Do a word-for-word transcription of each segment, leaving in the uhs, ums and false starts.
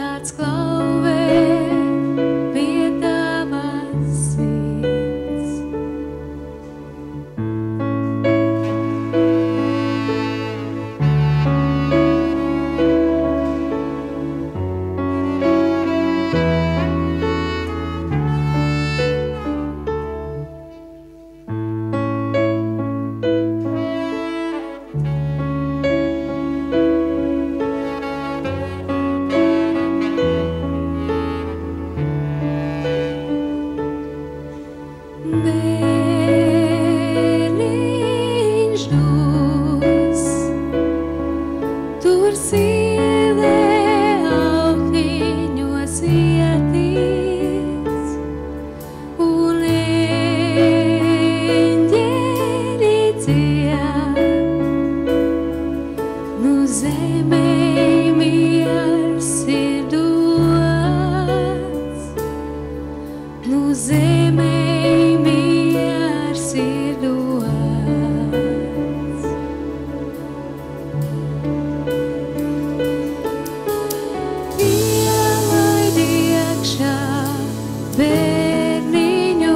kāds klauvē pie tavas sirds. Bērniņš dus, tur silē autiņos ietīs, un eņģeļi dzied, nu zemē miers ir dots, nu zemē miers ir dots. Ielaid iekšā bērniņu,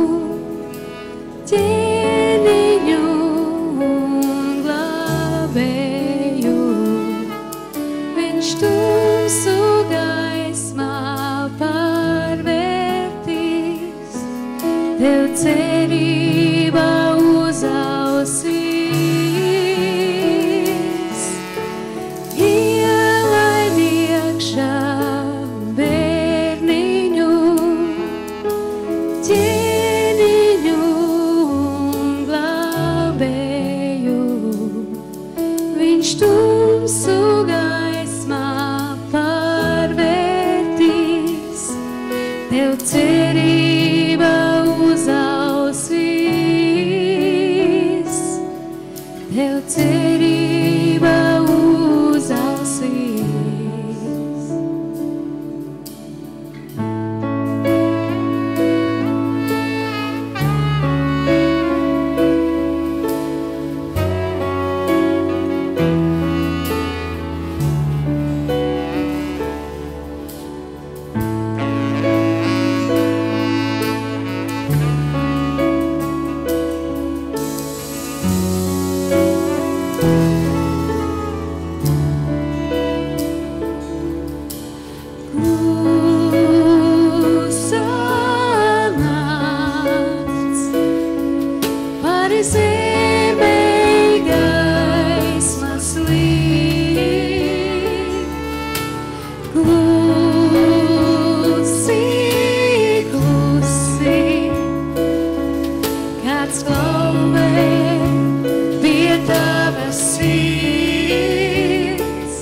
ķēniņu un glābēju. Viņš tumsu gaismā pārvērtīs, tev cerība uzausīs. Ielaid iekšā bērniņu, ķēniņu un glābēju. Viņš tumsu gaismā pārvērtīs, tev cerība uzausīs, tev cerība uzausīs. Klusa nakts pāri zemei gaismas līd. Klusi, klusi, kāds klauvē pie tavas sirds.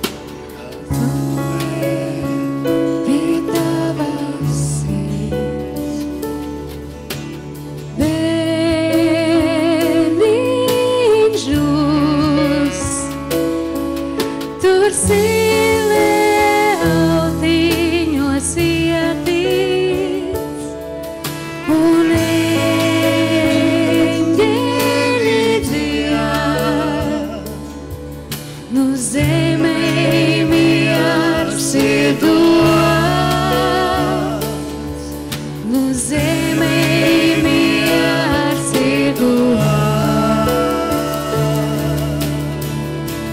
Pie tavas sirds. Bērniņš dus, tur silē autiņos ietīs, un eņģeļi dzied, nu zemē miers ir dots, nu zemē miers ir dots.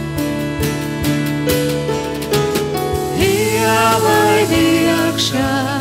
Ielaid iekšā